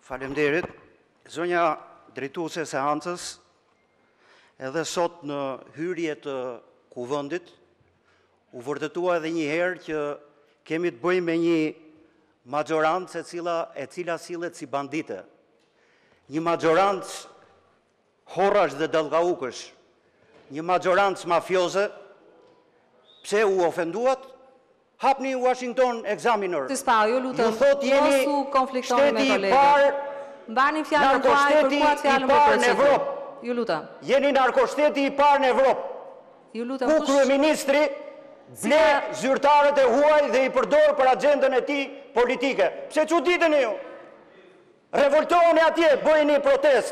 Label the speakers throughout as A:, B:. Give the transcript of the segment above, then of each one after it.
A: Faleminderit. Zonja drejtuese e seancës, edhe sot në hyrje të kuvendit, u vërtetua edhe një herë që kemi të bëjmë me një majorancë e cila sillet si bandite. Një majorancë horrash dhe dallgaukësh, një majorancë mafioze. Pse u ofenduat? Hapni Washington Examiner.
B: Ju lutem,
A: jeni
B: mosu konfliktoni me
A: shteti i
B: kolegët.
A: parë,
B: Mbani fjalën tuaj, kërkuat fjalën për procedurë. Ju lutem.
A: Jeni narkoshteti i parë në Evropë.
B: Ju lutem.
A: Ku kryeministri ble zyrtarët e huaj dhe i përdor për agjendën e tij politike. Pse çuditeni ju? Revoltoheni atje, bëjeni protest.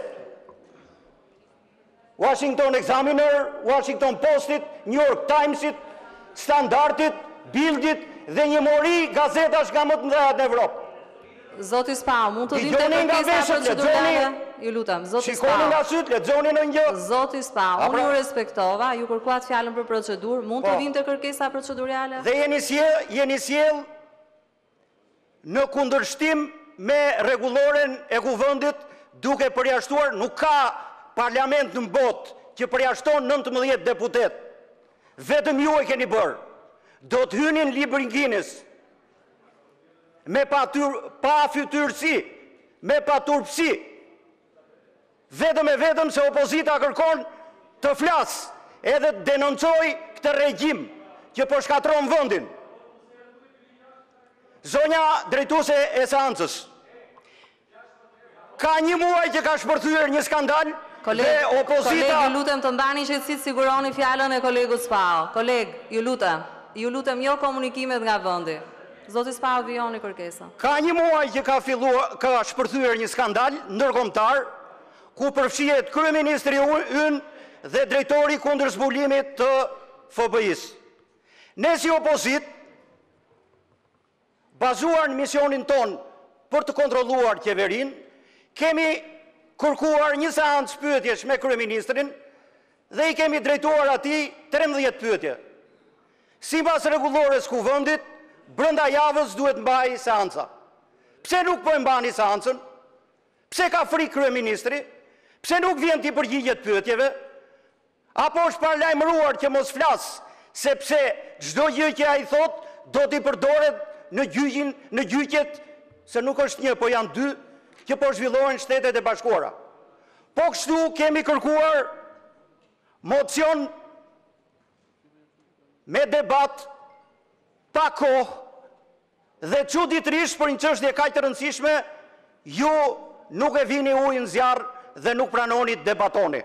A: Washington Examiner, Washington Postit, New York Timesit, Standardit, Bildit dhe një mori gazetash nga më të mëdha në Evropë.
B: Zoti Spau, mund të vinte kërkesa procedurale? Ju lutem, Zoti Spau.
A: Shikoni nga syt, lexoni në një.
B: Zoti Spau, unë ju respektova, ju kërkuat fjalën për procedurë, mund të vinte kërkesa procedurale?
A: Dhe jeni sjell në kundërshtim me rregulloren e kuvendit, duke përjashtuar, nuk ka parlament në botë që përjashton 19 deputet. Vetëm ju e keni bërë. Do të hynin librin Guinness me pa fytyrësi, me pa turpsi. Vetëm e vetëm se opozita kërkon të flasë edhe të denoncoj këtë regjim që po shkatron vendin. Zonja drejtuese e seancës, ka një muaj që ka shpërthyer një skandal dhe opozita...
B: Koleg, ju lutem të mbani qetësi, siguroni fjalën e kolegut Spau. Koleg, ju lutem jo komunikimet nga vendi. Zoti Spau, vijoni kërkesa.
A: Ka një muaj që ka shpërthyer një skandal ndërkombëtar ku përfshihet kryeministri ynë dhe drejtori kundër zbulimit të FBI-s. Ne si opozit, bazuar në misionin ton për të kontrolluar qeverin, kemi kërkuar një seancë pyetjesh me kryeministrin dhe i kemi drejtuar atij 13 pyetje. Sipas rregullores kuvendit, brenda javës duhet mbaj seanca. Pse nuk po e mbani seancën? Pse ka frikë kryeministri? Pse nuk vjen t'i përgjigjet pyetjeve? Apo është paralajmëruar që mos flas, sepse çdo gjë që ai thot do t'i përdoret në gjyqjet, se nuk është një, po janë dy, që po zhvillohen Shtetet e Bashkuara. Po kështu kemi kërkuar mocion me debat pa kohë dhe çuditërisht për një çështje kaq të rëndësishme, ju nuk e vini ujë në zjarr dhe nuk pranoni të debatoni.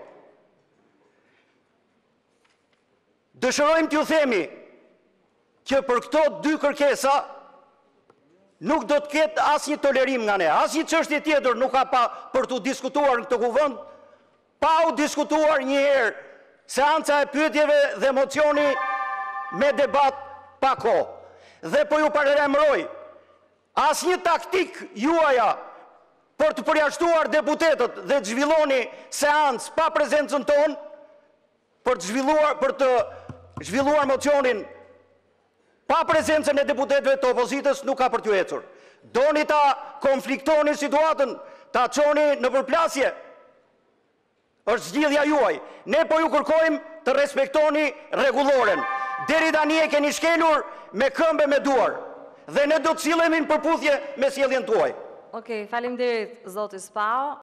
A: Dëshirojmë t'ju themi që për këto dy kërkesa nuk do të ketë asnjë tolerim nga ne. Asnjë çështje tjetër nuk ka për të diskutuar në këtë kuvend, pa u diskutuar një herë seanca e pyetjeve dhe mocioni me debat pa kohë. Dhe po ju paralajmëroj, asnjë taktik juaja për të përjashtuar deputetët dhe të zhvilloni seancë pa prezencën tonë, për të zhvilluar mocionin pa prezencën e deputetëve të opozitës, nuk ka për t'ju ecur. Doni ta konfliktoni situatën, ta çoni në përplasje, është zgjidhja juaj. Ne po ju kërkojmë të respektoni rregulloren. Deri tani e keni shkelur me këmbë me duar dhe ne do të sillemi në përputhje me sjelljen tuaj.
B: Okej, faleminderit zoti Spau.